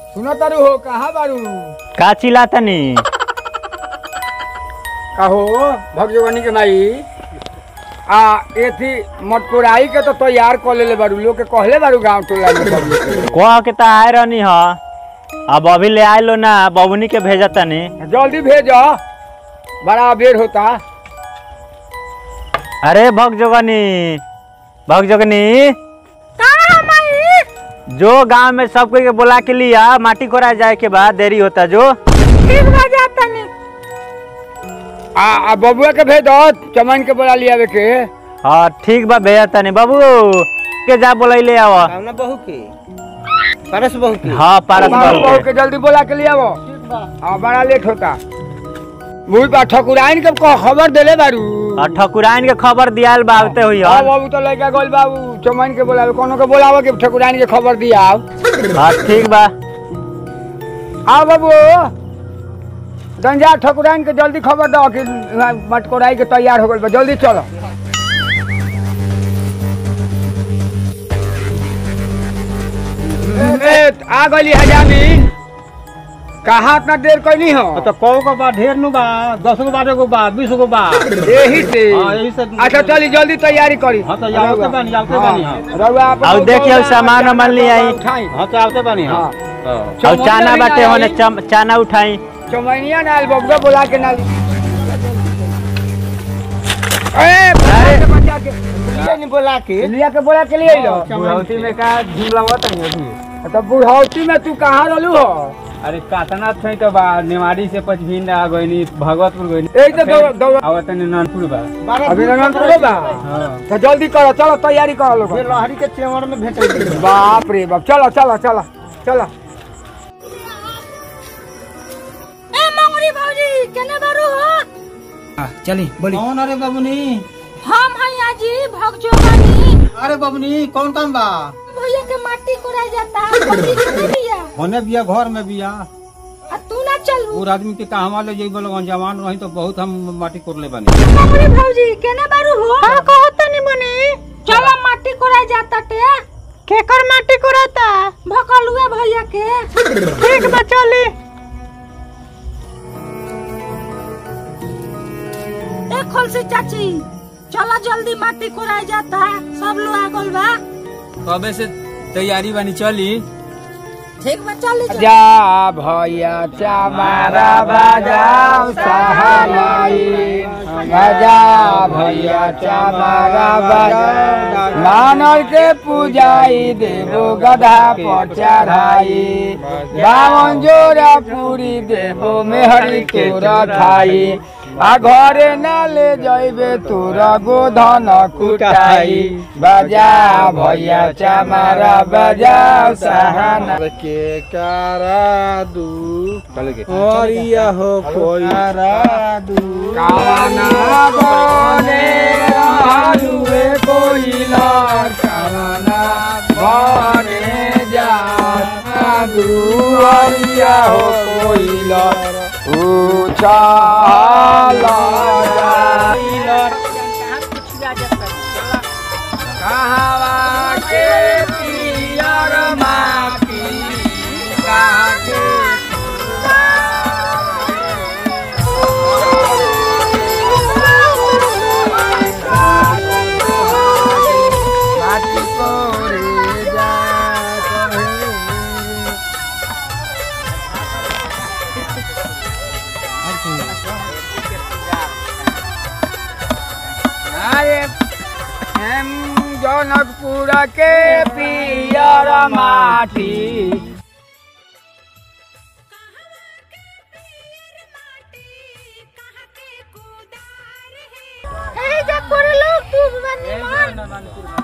सुनो तारू हो कहाँ बारू का चिल्लातनी कहो भगजोगनी के माई एथी मटकोराई के तो तैयार कर ले बारू लोग के कहले बारू गांव टोला में सब लोग कह के तो आए रहनी ह अब अभी ले आए लो ना बबुनी के भेजा तनी जल्दी भेजो बड़ा बेर होता। अरे भगजोगनी जो गांव में सब कोई के बोला के लिया माटी कोरा जाए के बाद देरी होता जो ठीक बजा तनी बबुआ के भेज दो चमन के बोला लिया के। हाँ ठीक बा भेजा तनी बाबू के जा बोला ले आओ ना बहू के पारस बहू के। हाँ पारस बहू के जल्दी बोला के लिया हाँ बड़ा लेट होता। मुई बा ठकुराइन के खबर देले बारू और ठकुराइन के खबर दियाल बाबते हुई हां बाबू तो लइका गोल बाबू चमन के बोलावे कोनो के बोलावे के ठकुराइन के खबर दिया। हां ठीक बा आओ बाबू गंजा ठकुराइन के जल्दी खबर दो कि मटकोराई के तैयार हो गइल बा जल्दी चलो। आ गइली हजामी कहाँ इतना देर कैली हो तो कौ को बा ढेर नु बा 10 गो बाटे को बा 20 गो बा यही से। हां यही से। अच्छा चली जल्दी तैयारी करी। हां तो आवते बानी हां रउआ और देखियो सामान मान ली आई। हां तो आवते बानी हां और चाना बाटे होने चाना उठाई चमनिया नाल बबुआ बोला के नाल बच्चा के लिया के बोला के लिए लो बुढ़ौती में का झूलावत है अभी। तो बुढ़ौती में तू कहाँ रहलू हो अरे कातना छै तो बा नेवाड़ी से पचभिन आ गइनी भगवतपुर गइनी एक तो आवत ने नानपुर बा अभी ननपुर बा। हां तो जल्दी करो चलो तैयारी करो लोग फिर लहरी के चेवर में भेटल। बाप रे बाप चलो चलो चलो चलो। ए मंगरी भौजी केने बारू हो चली बोली कौन? अरे बाबूनी हम हई आजी भगजोगनी। अरे बाबूनी कौन काम बा? भैया के माटी कोराई जाता भौजी के बिया होने बिया घर में बिया आ तू ना चलू और आदमी के कहवा ले जइबो लोग जवान रही तो बहुत हम माटी कोरले बानी। मंगरी भौजी केने बारू हो का कहत नी मने चलो माटी कोराई जाता टे केकर माटी कोराता भकलुआ भैया के। ठीक बा चली ए खोलसी चाची चलो जल्दी माटी कोराई जाता सब लोग आ गइल बा। कबे से तैयारी बानी चली। ठीक बा चली जा भैया चमारा बजाओ सहलाई बजा भैया चमारा बजाओ नानर के पूजाई देवो गधा पर चढ़ाई बावन जोरा पूरी देवो मेहरी तोरा खाई आ घरे ना ले जाइबे तोरा गोधन कुटाई बजा भैया चमारा बजाओ सहाना के कारा दू औरिया हो कोई दू काना बने रहलुए कोई लर काना बने जा दू औरिया हो कोई लर ऊंचा कहावा के पियर माटी कहाँ के माटी कोरे जा अरे हम जनकपुर के पियर माटी ए जा करे लोग तू बनी मान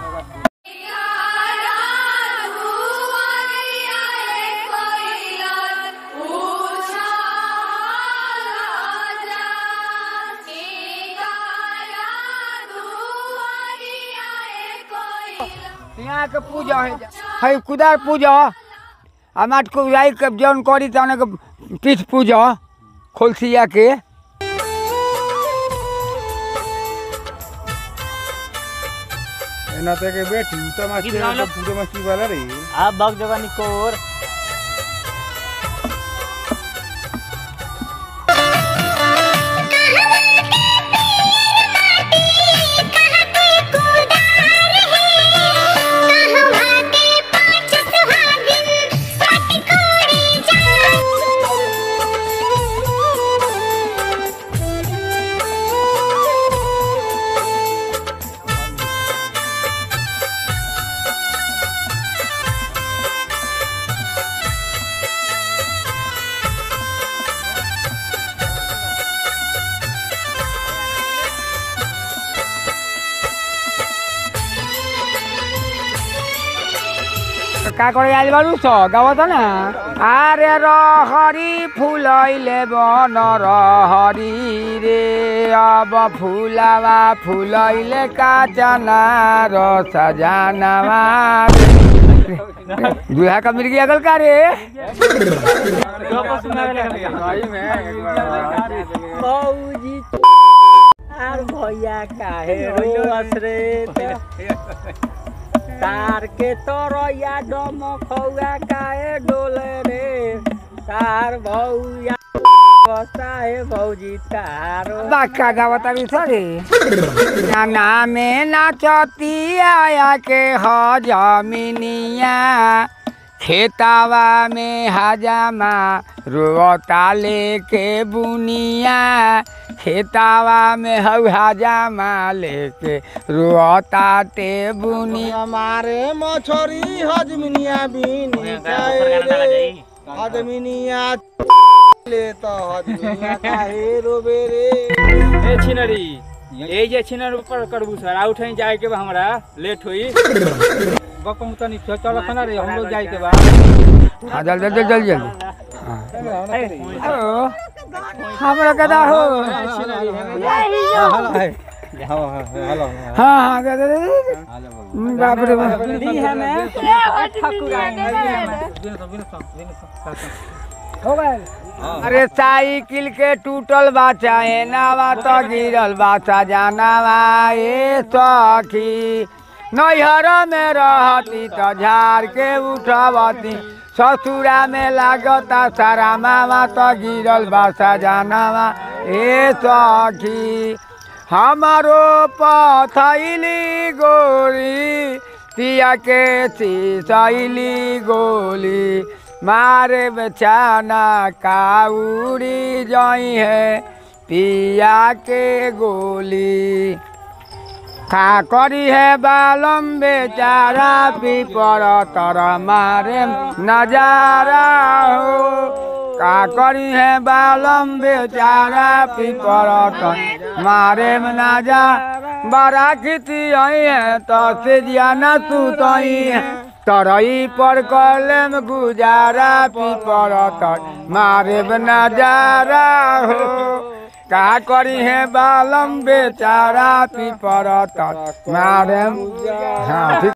यहाँ के पूजा है कुदार पूजा आ माट को राई के जौन करी तने के पीठ पूजा खोलसिया के नाते के बेटी तो मछली पूजा मछली वाला रही अब बग जगह निकोर का करे आइल बारू सो गावत ना अरे रहरी फुलैले बन रहरी रे अब फुलावा फुलैले काचना र सजानावा दुहा का मिर्गी अगल का रे भौजी आर भैया काहे रोस रे तार के तोरया डम खौआ काहे डोले रे तार भौया बसाए भौजी तारो बाका गावता भी सरे नाना में नाचती आया के ह जमीनिया खेतावा में हजामा रोता लेके बुनिया खेतावा में हजामा लेके रोता ते बुनिया हमारे मछरी हजमिनिया बीनी हजमिनिया ले तो हजमिनिया काहे रोबे रे ए छिनरी ए जे छिनर पर करबू सर आउट है जाए के बा हमरा लेट होई बकम तनी चल खना रे हम लोग जाए के बा हां जल्दी जल्दी हेलो हमरा कदा हो हां हां बाप रे बाप दी है मैं हो गए अरे साइकिल के टूटल बाचा है नावा तो गिरल बाचा जानावा ए सखी नैहर में रहती तो झाड़ के उठवती ससुरा में लागता सारा मामा तो गिरल बाचा जानावा ए सखी हमारो पथैली गोरी पिया के सैली गोली मारे बेचाना काउरी जाई है पिया के गोली खा करी है बालम बेचारा पीपर तर मारे नजारा हो का करी है बालम बेचारा पीपर तर मारे नजारा बड़ा खिती आई है तो से जियाना तू तई है तरई पर कलम गुजारा पीपर तर मारे नजारा हो का करी है बालम बेचारा पीपर तर मारे हाँ